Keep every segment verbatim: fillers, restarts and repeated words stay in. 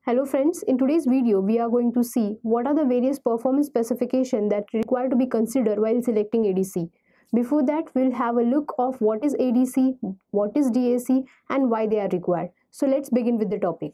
Hello friends, in today's video we are going to see what are the various performance specifications that require to be considered while selecting A D C. Before that, we'll have a look of what is A D C, what is D A C and why they are required. So let's begin with the topic.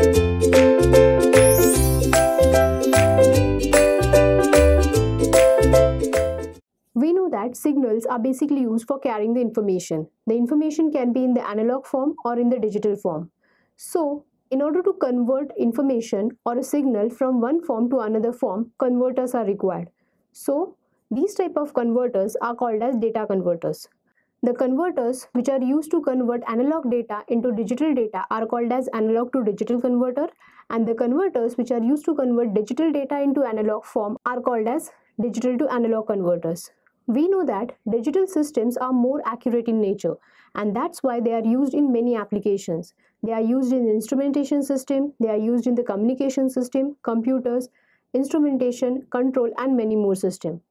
We know that signals are basically used for carrying the information. The information can be in the analog form or in the digital form. So, in order to convert information or a signal from one form to another form, converters are required. So, these type of converters are called as data converters. The converters which are used to convert analog data into digital data are called as analog to digital converter, and the converters which are used to convert digital data into analog form are called as digital to analog converters. We know that digital systems are more accurate in nature, and that's why they are used in many applications. They are used in the instrumentation system, they are used in the communication system, computers, instrumentation, control and many more systems.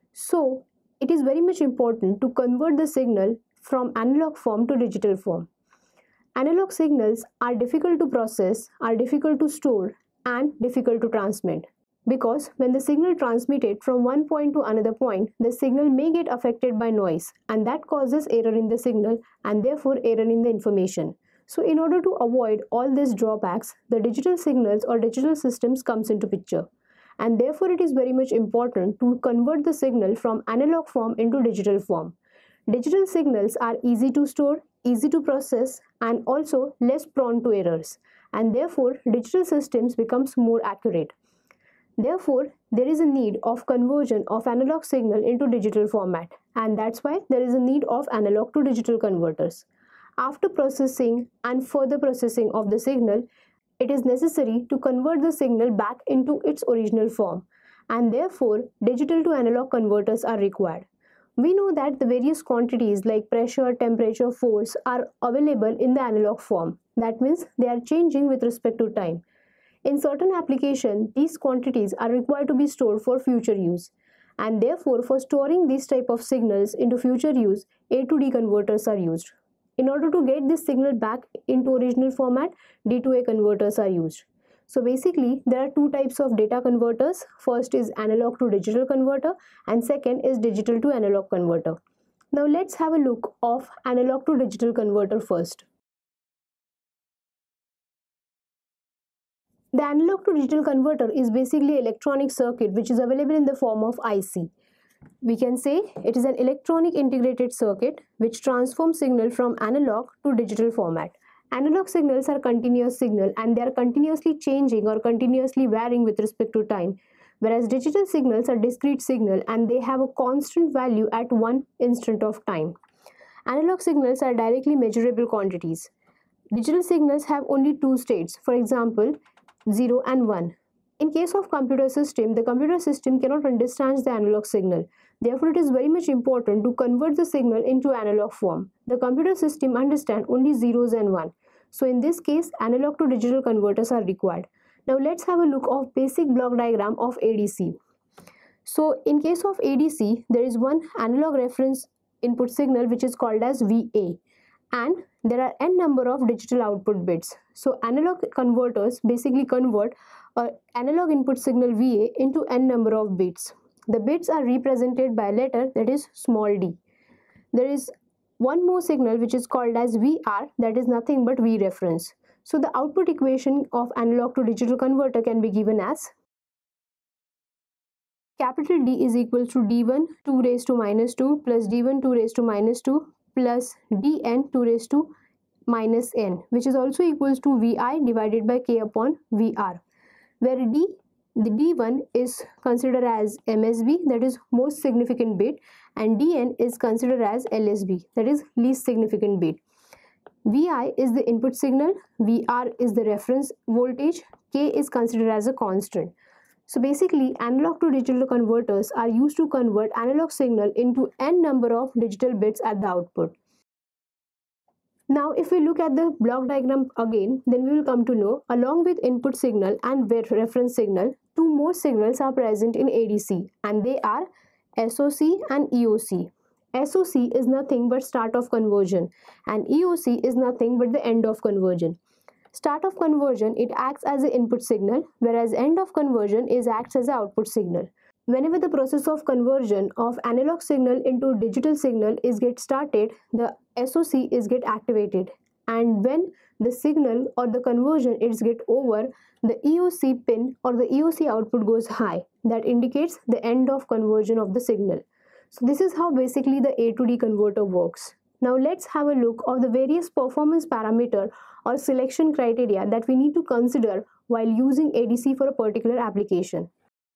So, it is very much important to convert the signal from analog form to digital form. Analog signals are difficult to process, are difficult to store and difficult to transmit. Because when the signal transmitted from one point to another point, the signal may get affected by noise, and that causes error in the signal and therefore error in the information. So in order to avoid all these drawbacks, the digital signals or digital systems comes into picture. And therefore it is very much important to convert the signal from analog form into digital form. Digital signals are easy to store, easy to process and also less prone to errors. And therefore digital systems becomes more accurate. Therefore, there is a need of conversion of analog signal into digital format, and that's why there is a need of analog to digital converters. After processing and further processing of the signal, it is necessary to convert the signal back into its original form, and therefore digital to analog converters are required. We know that the various quantities like pressure, temperature, force are available in the analog form. That means they are changing with respect to time. In certain applications, these quantities are required to be stored for future use, and therefore for storing these type of signals into future use, A to D converters are used. In order to get this signal back into original format, D to A converters are used. So basically, there are two types of data converters. First is analog to digital converter and second is digital to analog converter. Now let's have a look of analog to digital converter first. The analog to digital converter is basically an electronic circuit which is available in the form of I C. We can say it is an electronic integrated circuit which transforms signal from analog to digital format. Analog signals are continuous signal and they are continuously changing or continuously varying with respect to time, whereas digital signals are discrete signal and they have a constant value at one instant of time. Analog signals are directly measurable quantities. Digital signals have only two states, for example, zero and one. In case of computer system, the computer system cannot understand the analog signal. Therefore, it is very much important to convert the signal into analog form. The computer system understands only zeros and one. So in this case, analog to digital converters are required. Now let's have a look of basic block diagram of A D C. So in case of A D C, there is one analog reference input signal which is called as V A. And there are n number of digital output bits. So analog converters basically convert an analog input signal V A into n number of bits. The bits are represented by a letter that is small d. There is one more signal which is called as V R, that is nothing but V reference. So the output equation of analog to digital converter can be given as capital D is equal to D one two raised to minus two plus D one two raised to minus two plus Dn two raised to minus n, which is also equals to Vi divided by K upon V R, where D, the D one is considered as M S B, that is most significant bit, and Dn is considered as L S B, that is least significant bit. Vi is the input signal, V R is the reference voltage, K is considered as a constant. So basically, analog to digital converters are used to convert analog signal into n number of digital bits at the output. Now, if we look at the block diagram again, then we will come to know, along with input signal and reference signal, two more signals are present in A D C, and they are S O C and E O C. S O C is nothing but start of conversion, and E O C is nothing but the end of conversion. Start of conversion, it acts as an input signal, whereas end of conversion is acts as an output signal. Whenever the process of conversion of analog signal into digital signal is get started, the S O C is get activated, and when the signal or the conversion is get over, the E O C pin or the E O C output goes high. That indicates the end of conversion of the signal. So this is how basically the A to D converter works. Now let's have a look of the various performance parameter or selection criteria that we need to consider while using A D C for a particular application.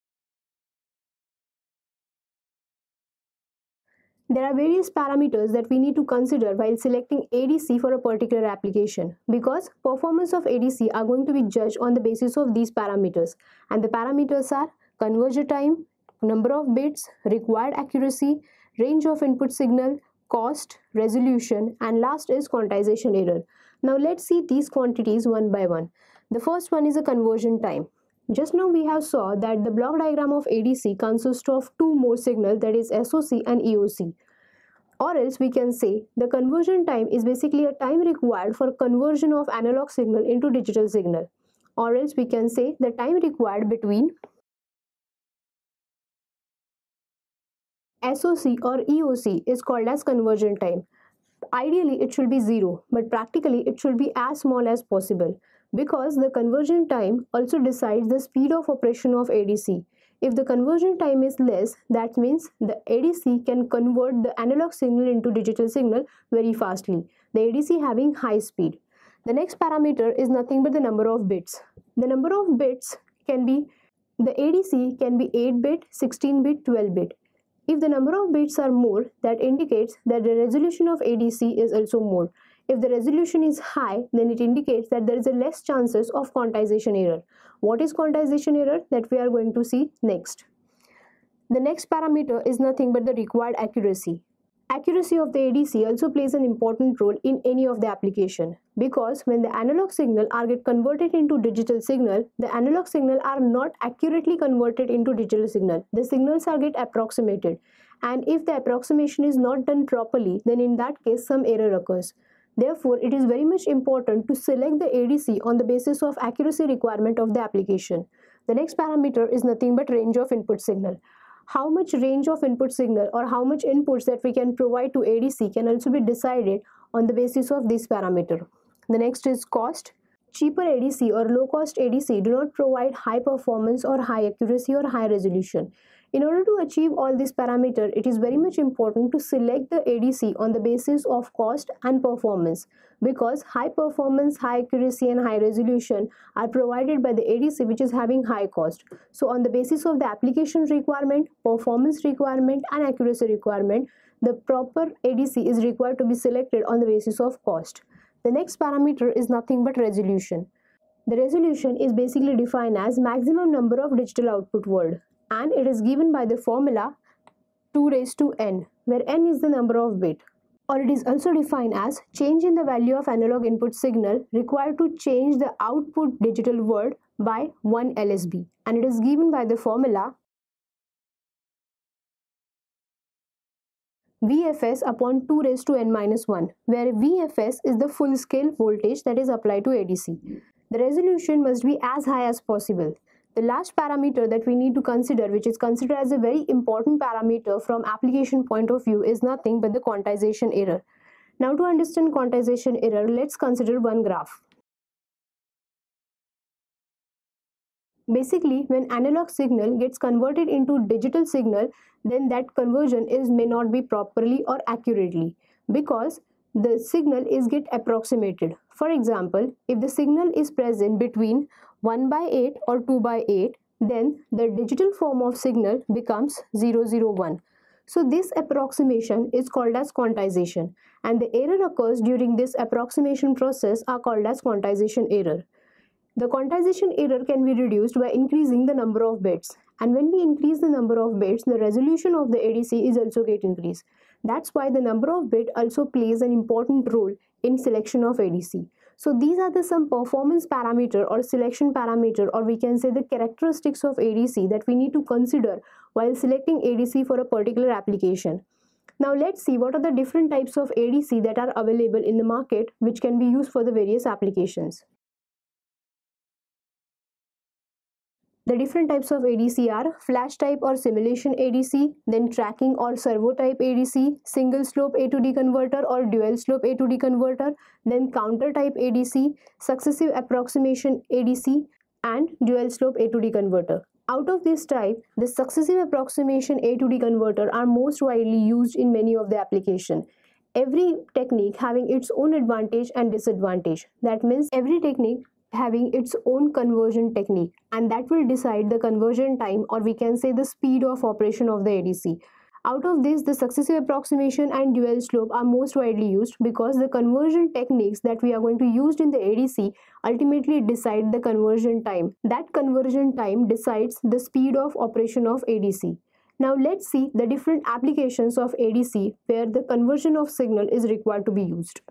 There are various parameters that we need to consider while selecting A D C for a particular application, because performance of A D C are going to be judged on the basis of these parameters, and the parameters are conversion time, number of bits, required accuracy, range of input signal, cost, resolution, and last is quantization error. Now let's see these quantities one by one. The first one is a conversion time. Just now we have saw that the block diagram of A D C consists of two more signals, that is S O C and E O C. Or else we can say the conversion time is basically a time required for conversion of analog signal into digital signal. Or else we can say the time required between S O C or E O C is called as conversion time. Ideally it should be zero, but practically it should be as small as possible, because the conversion time also decides the speed of operation of A D C. If the conversion time is less, that means the A D C can convert the analog signal into digital signal very fastly, the A D C having high speed. The next parameter is nothing but the number of bits. The number of bits can be, the A D C can be eight bit, sixteen bit, twelve bit. If the number of bits are more, that indicates that the resolution of A D C is also more. If the resolution is high, then it indicates that there is a less chances of quantization error. What is quantization error? That we are going to see next. The next parameter is nothing but the required accuracy. Accuracy of the A D C also plays an important role in any of the application, because when the analog signal are get converted into digital signal, the analog signal are not accurately converted into digital signal. The signals are get approximated, and if the approximation is not done properly, then in that case some error occurs. Therefore, it is very much important to select the A D C on the basis of accuracy requirement of the application. The next parameter is nothing but range of input signal. How much range of input signal or how much inputs that we can provide to A D C can also be decided on the basis of this parameter. The next is cost. Cheaper A D C or low cost A D C do not provide high performance or high accuracy or high resolution. In order to achieve all these parameters, it is very much important to select the A D C on the basis of cost and performance, because high performance, high accuracy and high resolution are provided by the A D C which is having high cost. So on the basis of the application requirement, performance requirement and accuracy requirement, the proper A D C is required to be selected on the basis of cost. The next parameter is nothing but resolution. The resolution is basically defined as maximum number of digital output word, and it is given by the formula two raised to n, where n is the number of bit. Or it is also defined as change in the value of analog input signal required to change the output digital word by one L S B, and it is given by the formula V F S upon two raised to n minus one, where V F S is the full scale voltage that is applied to A D C. The resolution must be as high as possible. The last parameter that we need to consider, which is considered as a very important parameter from application point of view, is nothing but the quantization error. Now to understand quantization error, let's consider one graph. Basically, when analog signal gets converted into digital signal, then that conversion is may not be properly or accurately, because the signal is get approximated. For example, if the signal is present between one by eight or two by eight, then the digital form of signal becomes zero zero one. So this approximation is called as quantization, and the error occurs during this approximation process are called as quantization error. The quantization error can be reduced by increasing the number of bits, and when we increase the number of bits, the resolution of the A D C is also get increased. That's why the number of bit also plays an important role in selection of A D C. So these are the some performance parameter or selection parameter, or we can say the characteristics of A D C that we need to consider while selecting A D C for a particular application. Now let's see what are the different types of A D C that are available in the market which can be used for the various applications. The different types of A D C are flash type or simulation A D C, then tracking or servo type A D C, single slope A to D converter or dual slope A to D converter, then counter type A D C, successive approximation A D C, and dual slope A to D converter. Out of this type, the successive approximation A to D converter are most widely used in many of the applications. Every technique having its own advantage and disadvantage. That means every technique having its own conversion technique, and that will decide the conversion time, or we can say the speed of operation of the A D C. Out of this, the successive approximation and dual slope are most widely used because the conversion techniques that we are going to use in the A D C ultimately decide the conversion time. That conversion time decides the speed of operation of A D C. Now let's see the different applications of A D C where the conversion of signal is required to be used.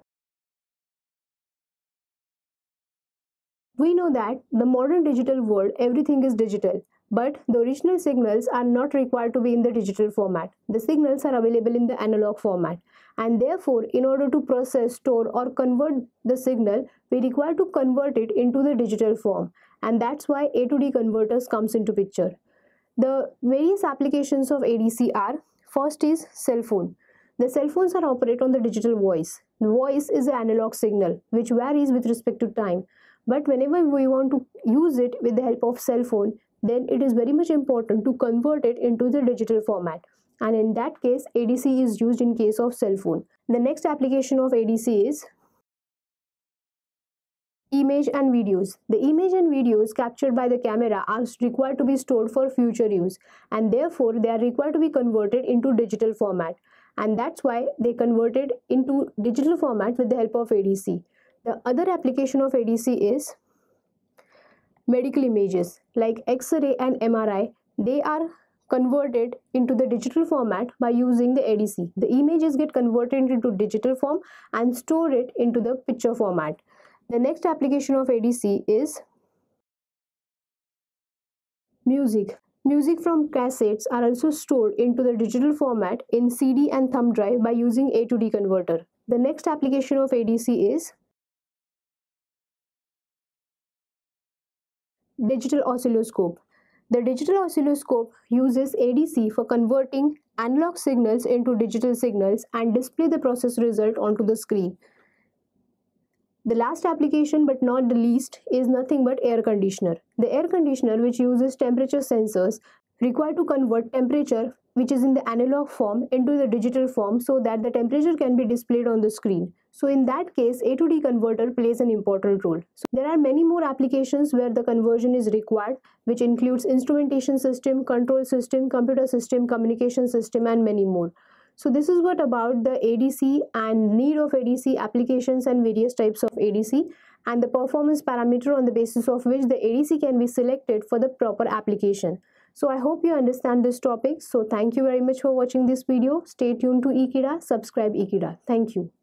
We know that the modern digital world, everything is digital, but the original signals are not required to be in the digital format. The signals are available in the analog format, and therefore, in order to process, store or convert the signal, we require to convert it into the digital form, and that's why A to D converters comes into picture. The various applications of A D C are, first is cell phone. The cell phones are operate on the digital voice. The voice is an analog signal which varies with respect to time. But whenever we want to use it with the help of cell phone, then it is very much important to convert it into the digital format. And in that case, A D C is used in case of cell phone. The next application of A D C is image and videos. The image and videos captured by the camera are required to be stored for future use, and therefore they are required to be converted into digital format. And that's why they converted into digital format with the help of A D C. The other application of A D C is medical images like X-ray and M R I. They are converted into the digital format by using the A D C. The images get converted into digital form and store it into the picture format. The next application of A D C is music. Music from cassettes are also stored into the digital format in C D and thumb drive by using A to D converter. The next application of A D C is digital oscilloscope. The digital oscilloscope uses A D C for converting analog signals into digital signals and display the process result onto the screen. The last application, but not the least, is nothing but air conditioner. The air conditioner, which uses temperature sensors, required to convert temperature which is in the analog form into the digital form so that the temperature can be displayed on the screen. So in that case, A to D converter plays an important role. So there are many more applications where the conversion is required, which includes instrumentation system, control system, computer system, communication system, and many more. So this is what about the A D C and need of A D C applications and various types of A D C and the performance parameter on the basis of which the A D C can be selected for the proper application. So I hope you understand this topic. So thank you very much for watching this video. Stay tuned to Ekeeda. Subscribe Ekeeda. Thank you.